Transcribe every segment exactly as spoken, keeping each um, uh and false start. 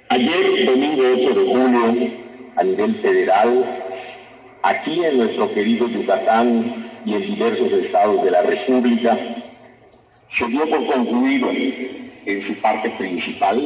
Ayer, domingo ocho de julio, a nivel federal, aquí en nuestro querido Yucatán y en diversos estados de la República, se dio por concluido en su parte principal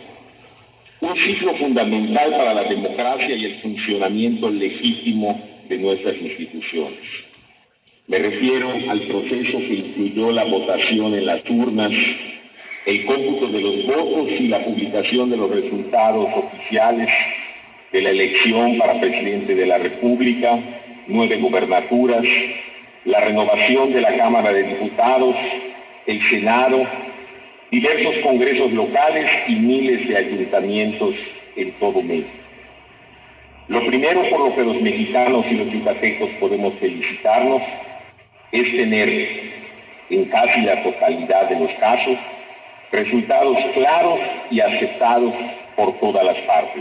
un ciclo fundamental para la democracia y el funcionamiento legítimo de nuestras instituciones. Me refiero al proceso que incluyó la votación en las urnas, el cómputo de los votos y la publicación de los resultados oficiales de la elección para presidente de la República, nueve gubernaturas, la renovación de la Cámara de Diputados, el Senado, diversos congresos locales y miles de ayuntamientos en todo México. Lo primero por lo que los mexicanos y los yucatecos podemos felicitarnos es tener, en casi la totalidad de los casos, resultados claros y aceptados por todas las partes.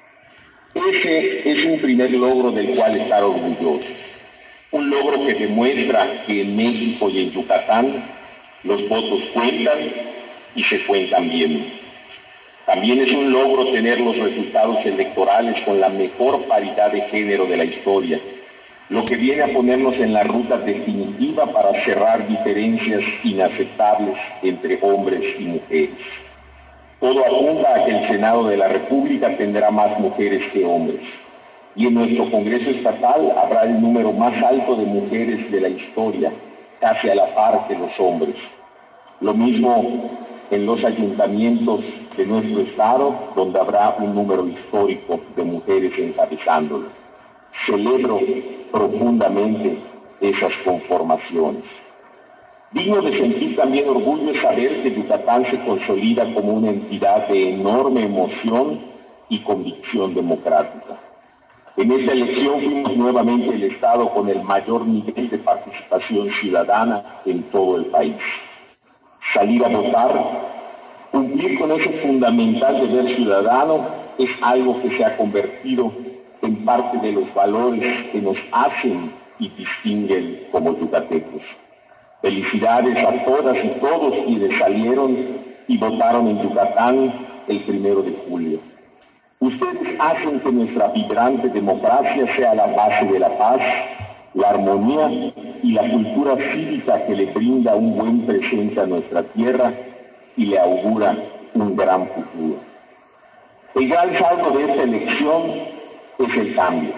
Ese es un primer logro del cual estar orgullosos. Un logro que demuestra que en México y en Yucatán los votos cuentan y se cuentan bien. También es un logro tener los resultados electorales con la mejor paridad de género de la historia, lo que viene a ponernos en la ruta definitiva para cerrar diferencias inaceptables entre hombres y mujeres. Todo apunta a que el Senado de la República tendrá más mujeres que hombres, y en nuestro Congreso Estatal habrá el número más alto de mujeres de la historia, casi a la par que los hombres. Lo mismo en los ayuntamientos de nuestro estado, donde habrá un número histórico de mujeres encabezándolo. Celebro profundamente esas conformaciones. Digno de sentir también orgullo es saber que Yucatán se consolida como una entidad de enorme emoción y convicción democrática. En esta elección fuimos nuevamente el estado con el mayor nivel de participación ciudadana en todo el país. Salir a votar, cumplir con ese fundamental deber ciudadano, es algo que se ha convertido en parte de los valores que nos hacen y distinguen como yucatecos. Felicidades a todas y todos quienes salieron y votaron en Yucatán el primero de julio. Ustedes hacen que nuestra vibrante democracia sea la base de la paz, la armonía y la cultura cívica que le brinda un buen presente a nuestra tierra y le augura un gran futuro. El gran saldo de esta elección es el cambio.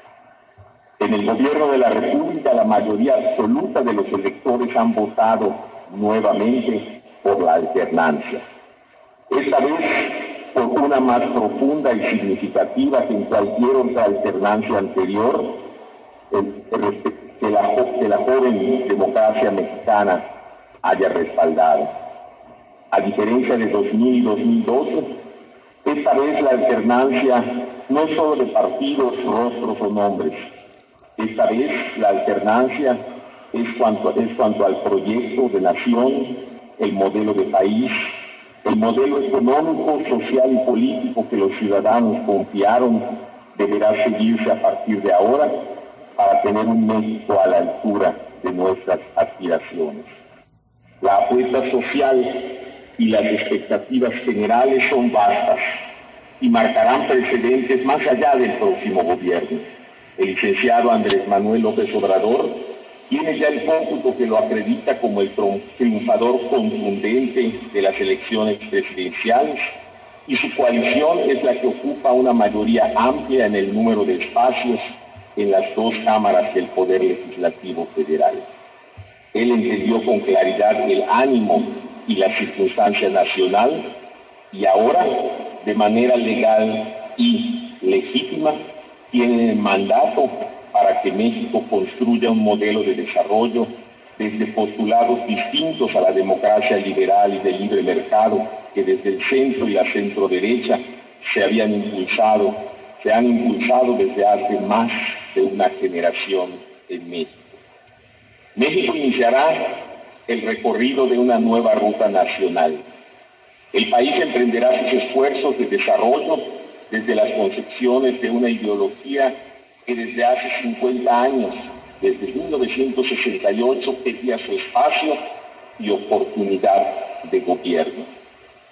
En el gobierno de la República, la mayoría absoluta de los electores han votado nuevamente por la alternancia. Esta vez por una más profunda y significativa que en cualquier otra alternancia anterior, que la, que la joven democracia mexicana haya respaldado. A diferencia de dos mil y dos mil doce, esta vez la alternancia no es solo de partidos, rostros o nombres. Esta vez la alternancia es cuanto, es cuanto al proyecto de nación, el modelo de país, el modelo económico, social y político que los ciudadanos confiaron deberá seguirse a partir de ahora para tener un México a la altura de nuestras aspiraciones. La apuesta social y las expectativas generales son vastas y marcarán precedentes más allá del próximo gobierno. El licenciado Andrés Manuel López Obrador tiene ya el cómputo que lo acredita como el triunfador contundente de las elecciones presidenciales y su coalición es la que ocupa una mayoría amplia en el número de espacios en las dos cámaras del Poder Legislativo Federal. Él entendió con claridad el ánimo y la circunstancia nacional y ahora, de manera legal y legítima, tiene el mandato para que México construya un modelo de desarrollo desde postulados distintos a la democracia liberal y de libre mercado que desde el centro y la centro derecha se habían impulsado, se han impulsado desde hace más de una generación en México. México iniciará el recorrido de una nueva ruta nacional. El país emprenderá sus esfuerzos de desarrollo desde las concepciones de una ideología que desde hace cincuenta años, desde mil novecientos sesenta y ocho, pedía su espacio y oportunidad de gobierno.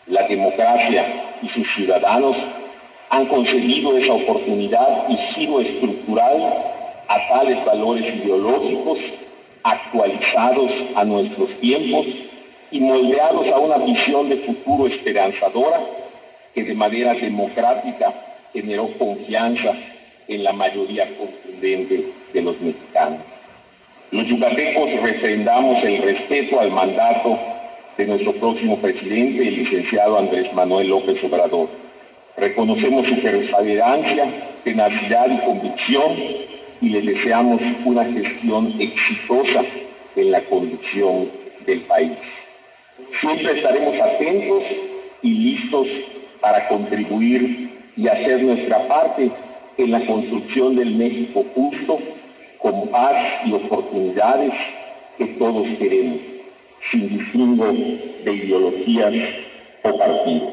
La democracia y sus ciudadanos han conseguido esa oportunidad y giro estructural a tales valores ideológicos actualizados a nuestros tiempos y moldeados a una visión de futuro esperanzadora que de manera democrática generó confianza en la mayoría contundente de los mexicanos. Los yucatecos refrendamos el respeto al mandato de nuestro próximo presidente, el licenciado Andrés Manuel López Obrador. Reconocemos su perseverancia, tenacidad y convicción y le deseamos una gestión exitosa en la conducción del país. Siempre estaremos atentos y listos para contribuir y hacer nuestra parte en la construcción del México justo, con paz y oportunidades que todos queremos, sin distingo de ideologías o partidos.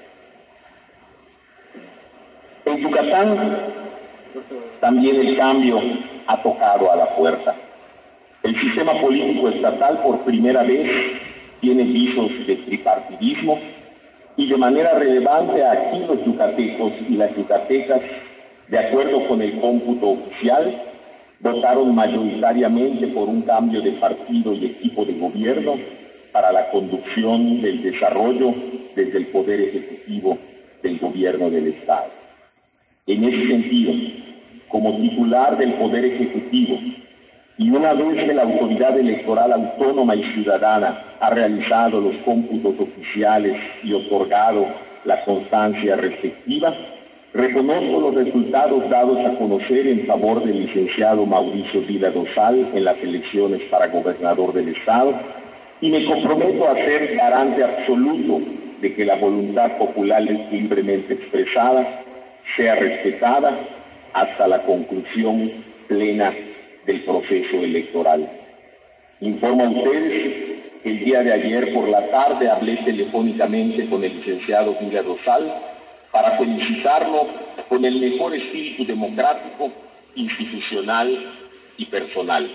En Yucatán también el cambio ha tocado a la puerta. El sistema político estatal por primera vez tiene visos de tripartidismo y de manera relevante aquí los yucatecos y las yucatecas, de acuerdo con el cómputo oficial, votaron mayoritariamente por un cambio de partido y equipo de gobierno para la conducción del desarrollo desde el Poder Ejecutivo del Gobierno del Estado. En ese sentido, como titular del Poder Ejecutivo y una vez que la Autoridad Electoral Autónoma y Ciudadana ha realizado los cómputos oficiales y otorgado la constancia respectiva, reconozco los resultados dados a conocer en favor del licenciado Mauricio Vila Dosal en las elecciones para gobernador del Estado y me comprometo a ser garante absoluto de que la voluntad popular libremente expresada sea respetada hasta la conclusión plena del proceso electoral. Informo a ustedes que el día de ayer por la tarde hablé telefónicamente con el licenciado Vila Dosal para felicitarlo con el mejor espíritu democrático, institucional y personal.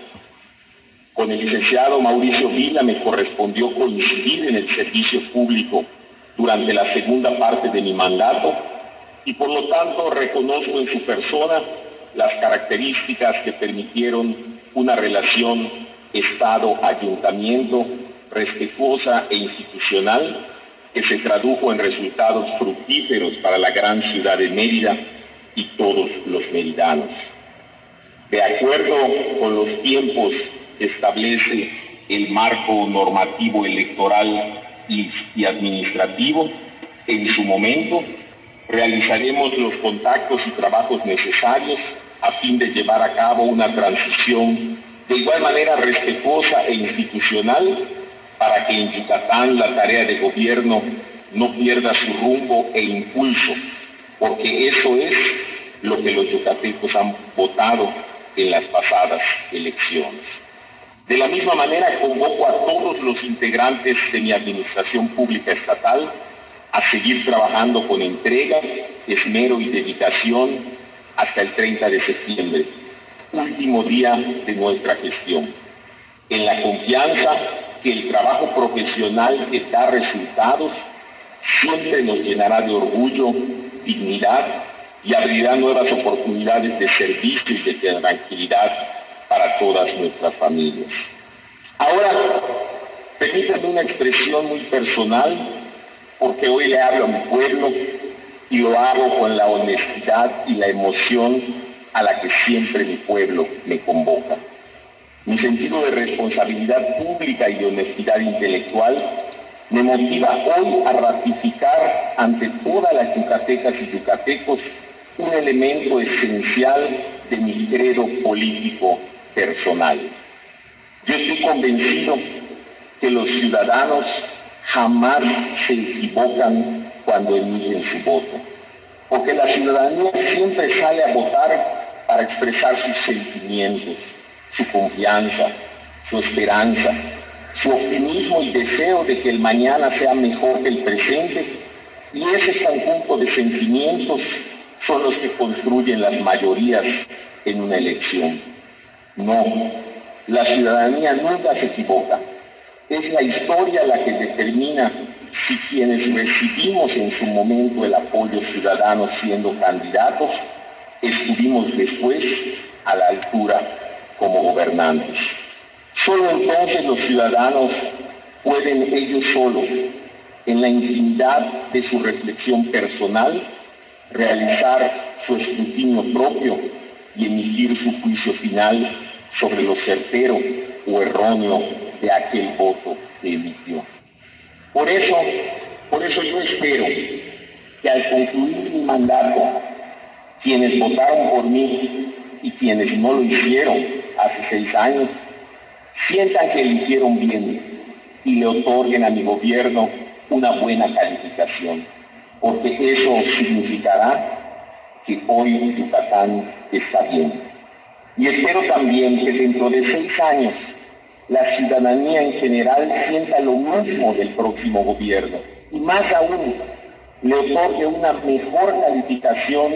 Con el licenciado Mauricio Vila me correspondió coincidir en el servicio público durante la segunda parte de mi mandato y por lo tanto reconozco en su persona las características que permitieron una relación Estado-Ayuntamiento respetuosa e institucional que se tradujo en resultados fructíferos para la gran ciudad de Mérida y todos los meridanos. De acuerdo con los tiempos que establece el marco normativo electoral y, y administrativo, en su momento realizaremos los contactos y trabajos necesarios a fin de llevar a cabo una transición de igual manera respetuosa e institucional para que en Yucatán la tarea de gobierno no pierda su rumbo e impulso, porque eso es lo que los yucatecos han votado en las pasadas elecciones. De la misma manera, convoco a todos los integrantes de mi administración pública estatal a seguir trabajando con entrega, esmero y dedicación hasta el treinta de septiembre, último día de nuestra gestión, en la confianza que el trabajo profesional que da resultados siempre nos llenará de orgullo, dignidad y abrirá nuevas oportunidades de servicio y de tranquilidad para todas nuestras familias. Ahora, permítanme una expresión muy personal, porque hoy le hablo a mi pueblo y lo hago con la honestidad y la emoción a la que siempre mi pueblo me convoca. Mi sentido de responsabilidad pública y de honestidad intelectual me motiva hoy a ratificar ante todas las yucatecas y yucatecos un elemento esencial de mi credo político personal. Yo estoy convencido que los ciudadanos jamás se equivocan cuando emiten su voto, porque la ciudadanía siempre sale a votar para expresar sus sentimientos, su confianza, su esperanza, su optimismo y deseo de que el mañana sea mejor que el presente, y ese conjunto de sentimientos son los que construyen las mayorías en una elección. No, la ciudadanía nunca se equivoca. Es la historia la que determina si quienes recibimos en su momento el apoyo ciudadano siendo candidatos, estuvimos después a la altura como gobernantes. Solo entonces los ciudadanos pueden ellos solos, en la intimidad de su reflexión personal, realizar su escrutinio propio y emitir su juicio final sobre lo certero o erróneo de aquel voto que emitió. Por eso, por eso yo espero que al concluir mi mandato, quienes votaron por mí y quienes no lo hicieron hace seis años, sientan que lo hicieron bien y le otorguen a mi gobierno una buena calificación, porque eso significará que hoy Yucatán está bien. Y espero también que dentro de seis años la ciudadanía en general sienta lo mismo del próximo gobierno y más aún le otorgue una mejor calificación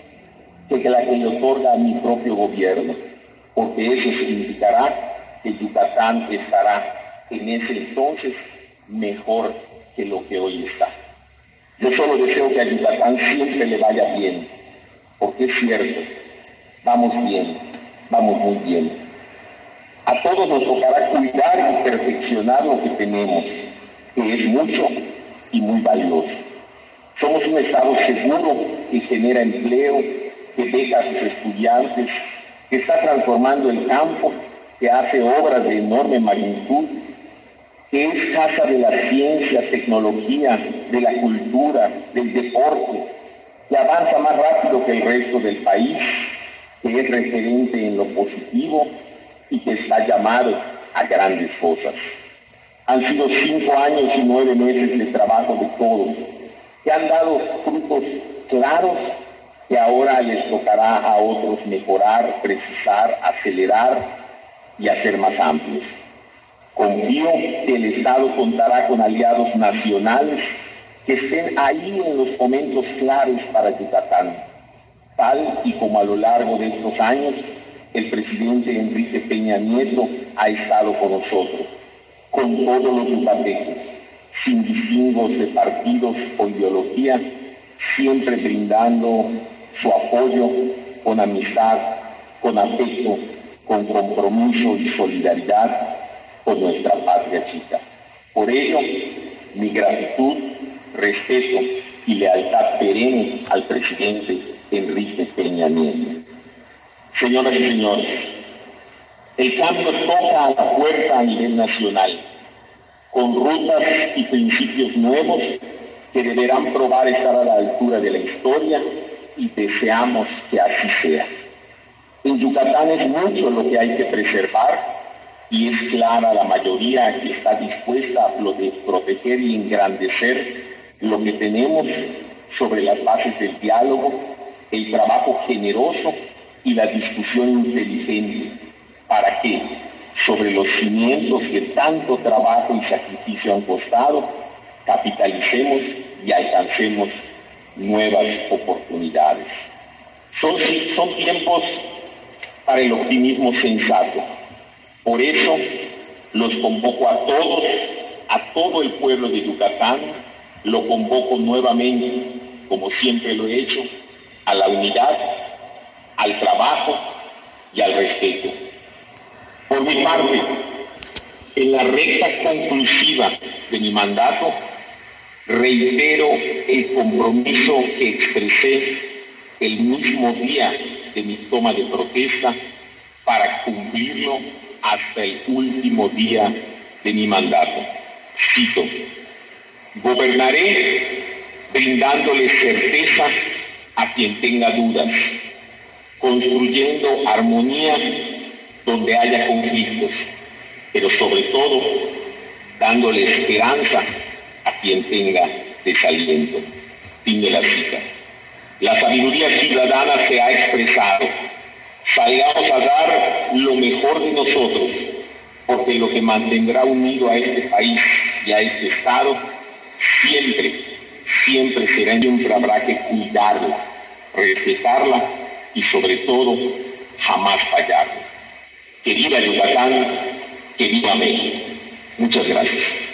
que la que le otorga a mi propio gobierno, porque eso significará que Yucatán estará en ese entonces mejor que lo que hoy está. Yo solo deseo que a Yucatán siempre le vaya bien, porque es cierto, vamos bien, vamos muy bien. A todos nos tocará cuidar y perfeccionar lo que tenemos, que es mucho y muy valioso. Somos un estado seguro que genera empleo, que beca a sus estudiantes, que está transformando el campo, que hace obras de enorme magnitud, que es casa de la ciencia, tecnología, de la cultura, del deporte, que avanza más rápido que el resto del país, que es referente en lo positivo y que está llamado a grandes cosas. Han sido cinco años y nueve meses de trabajo de todos, que han dado frutos claros que ahora les tocará a otros mejorar, precisar, acelerar y hacer más amplios. Confío que el Estado contará con aliados nacionales que estén ahí en los momentos claves para Yucatán, tal y como a lo largo de estos años el presidente Enrique Peña Nieto ha estado con nosotros, con todos los yucatecos, sin distingos de partidos o ideología, siempre brindando su apoyo con amistad, con afecto, con compromiso y solidaridad con nuestra patria chica. Por ello, mi gratitud, respeto y lealtad perenne al presidente Enrique Peña Nieto. Señoras y señores, el cambio toca a la puerta a nivel nacional, con rutas y principios nuevos que deberán probar estar a la altura de la historia y deseamos que así sea. En Yucatán es mucho lo que hay que preservar y es clara la mayoría que está dispuesta a proteger y engrandecer lo que tenemos sobre las bases del diálogo, el trabajo generoso y la discusión inteligente, para que, sobre los cimientos que tanto trabajo y sacrificio han costado, capitalicemos y alcancemos nuevas oportunidades. Son, son tiempos para el optimismo sensato. Por eso los convoco a todos, a todo el pueblo de Yucatán, lo convoco nuevamente, como siempre lo he hecho, a la unidad, al trabajo y al respeto. Por mi parte, en la recta conclusiva de mi mandato, reitero el compromiso que expresé el mismo día de mi toma de protesta para cumplirlo hasta el último día de mi mandato. Cito: gobernaré brindándole certeza a quien tenga dudas, construyendo armonía donde haya conflictos, pero sobre todo dándole esperanza a quien tenga desaliento. Fin de la cita. La sabiduría ciudadana se ha expresado. Salgamos a dar lo mejor de nosotros, porque lo que mantendrá unido a este país y a este Estado siempre, siempre será y siempre habrá que cuidarla, respetarla y sobre todo jamás fallarla. Que viva Yucatán, que viva México. Muchas gracias.